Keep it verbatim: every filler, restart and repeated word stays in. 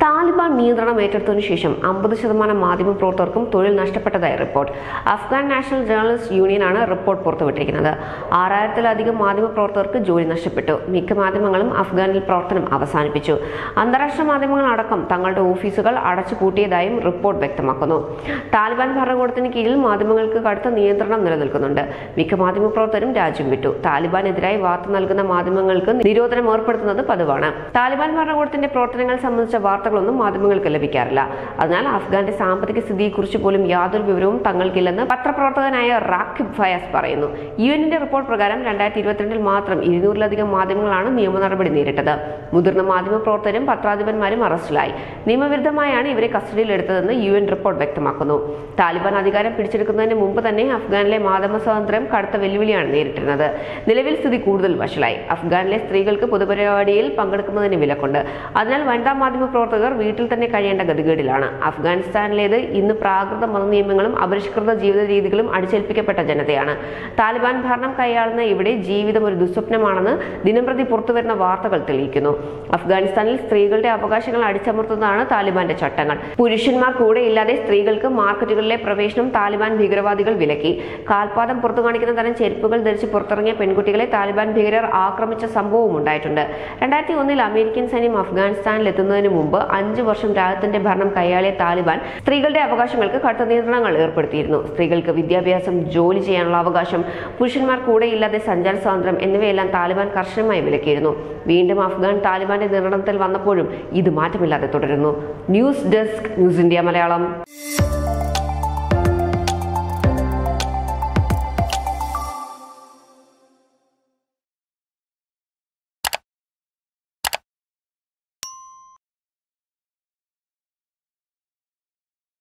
താലിബാൻ നിയന്ത്രണം ഏറ്റെടുത്തതിനു ശേഷം അമ്പത് ശതമാനം മാധ്യമപ്രവർത്തകർക്കും തൊഴിൽ നഷ്ടപ്പെട്ടതായി റിപ്പോർട്ട്. അഫ്ഗാൻ നാഷണൽ ജേർണലിസ്റ്റ് യൂണിയനാണ് റിപ്പോർട്ട് പുറത്തുവിട്ടിരിക്കുന്നത്. ആറായിരത്തിലധികം മാധ്യമപ്രവർത്തകർക്ക് ജോലി നഷ്ടപ്പെട്ടു. മിക്ക മാധ്യമങ്ങളും അഫ്ഗാനിൽ പ്രവർത്തനം അവസാനിപ്പിച്ചു. അന്താരാഷ്ട്ര മാധ്യമങ്ങൾ അടക്കം തങ്ങളുടെ ഓഫീസുകൾ അടച്ചുപൂട്ടിയതായും റിപ്പോർട്ട് വ്യക്തമാക്കുന്നു. താലിബാൻ ഭരണകൂടത്തിന് കീഴിൽ മാധ്യമങ്ങൾക്ക് കടുത്ത നിയന്ത്രണം നിലനിൽക്കുന്നുണ്ട്. മിക്ക മാധ്യമപ്രവർത്തകരും രാജ്യം വിട്ടു. താലിബാനെതിരായി വാർത്ത നൽകുന്ന മാധ്യമങ്ങൾക്ക് നിരോധനം ഏർപ്പെടുത്തുന്നത് പതിവാണ്. താലിബാൻ ഭരണകൂടത്തിന്റെ പ്രവർത്തനങ്ങൾ സംബന്ധിച്ച വാർത്തകളൊന്നും മാധ്യമങ്ങൾക്ക് ലഭിക്കാറില്ല. അതിനാൽ അഫ്ഗാന്റെ സാമ്പത്തിക സ്ഥിതിയെക്കുറിച്ച് പോലും യാതൊരു വിവരവും തങ്ങൾക്കില്ലെന്ന് പത്രപ്രവർത്തകനായ റാഖിബ് ഫയാസ് പറയുന്നു. യു എന്നിന്റെ റിപ്പോർട്ട് പ്രകാരം രണ്ടായിരത്തി ഇരുപത്തിരണ്ടിൽ മാത്രം ഇരുന്നൂറിലധികം മാധ്യമങ്ങളാണ് നിയമ നടപടി നേരിട്ടത്. മുതിർന്ന മാധ്യമപ്രവർത്തകരും പത്രാധിപന്മാരും അറസ്റ്റിലായി. നിയമവിരുദ്ധമായാണ് ഇവരെ കസ്റ്റഡിയിലെടുത്തതെന്ന് യു എൻ റിപ്പോർട്ട് വ്യക്തമാക്കുന്നു. താലിബാൻ അധികാരം പിടിച്ചെടുക്കുന്നതിന് മുമ്പ് തന്നെ അഫ്ഗാനിലെ മാധ്യമ സ്വാതന്ത്ര്യം കടുത്ത വെല്ലുവിളിയാണ് നേരിട്ടിരുന്നത്. നിലവിൽ സ്ഥിതി കൂടുതൽ വഷളായി. അഫ്ഗാനിലെ സ്ത്രീകൾക്ക് പൊതുപരിപാടിയിൽ പങ്കെടുക്കുന്നതിന് വിലക്കുണ്ട്. അതിനാൽ വനിതാ മാധ്യമ പ്രവർത്തകർ വീട്ടിൽ തന്നെ കഴിയേണ്ട ഗതികേടിലാണ്. അഫ്ഗാനിസ്ഥാനിലേത് ഇന്ന് പ്രാകൃത മതനിയമങ്ങളും അപരിഷ്കൃത ജീവിത രീതികളും അടിച്ചേൽപ്പിക്കപ്പെട്ട ജനതയാണ്. താലിബാൻ ഭരണം കൈയാളുന്ന ഇവിടെ ജീവിതം ഒരു ദുസ്വപ്നമാണെന്ന് ദിനംപ്രതി പുറത്തുവരുന്ന വാർത്തകൾ തെളിയിക്കുന്നു. അഫ്ഗാനിസ്ഥാനിൽ സ്ത്രീകളുടെ അവകാശങ്ങൾ അടിച്ചമർത്തുന്നതാണ് താലിബാന്റെ ചട്ടങ്ങൾ. പുരുഷന്മാർ കൂടെ ഇല്ലാതെ സ്ത്രീകൾക്ക് മാർക്കറ്റുകളിലെ പ്രവേശനം താലിബാൻ ഭീകരവാദികൾ വിലക്കി. കാൽപാദം പുറത്തു കാണിക്കുന്ന തരം ചെരുപ്പുകൾ ധരിച്ച് പുറത്തിറങ്ങിയ പെൺകുട്ടികളെ താലിബാൻ ഭീകരർ ആക്രമിച്ച സംഭവവും ഉണ്ടായിട്ടുണ്ട്. രണ്ടായിരത്തി ഒന്നിൽ അമേരിക്കൻ സൈന്യം അഫ്ഗാനിസ്ഥാനിൽ എത്തുന്നതിന് മുമ്പ് അഞ്ചു വർഷം രാജ്യത്തിന്റെ ഭരണം കൈയാളിയ താലിബാൻ സ്ത്രീകളുടെ അവകാശങ്ങൾക്ക് കടുത്ത നിയന്ത്രണങ്ങൾ ഏർപ്പെടുത്തിയിരുന്നു. സ്ത്രീകൾക്ക് വിദ്യാഭ്യാസം, ജോലി ചെയ്യാനുള്ള അവകാശം, പുരുഷന്മാർ കൂടെയില്ലാതെ സഞ്ചാര സ്വാതന്ത്ര്യം എന്നിവയെല്ലാം താലിബാൻ കർശനമായി വിലക്കിയിരുന്നു. വീണ്ടും അഫ്ഗാൻ താലിബാന്റെ നിയന്ത്രണത്തിൽ വന്നപ്പോഴും ഇത് മാറ്റമില്ലാതെ തുടരുന്നു. News desk, news India Malayalam.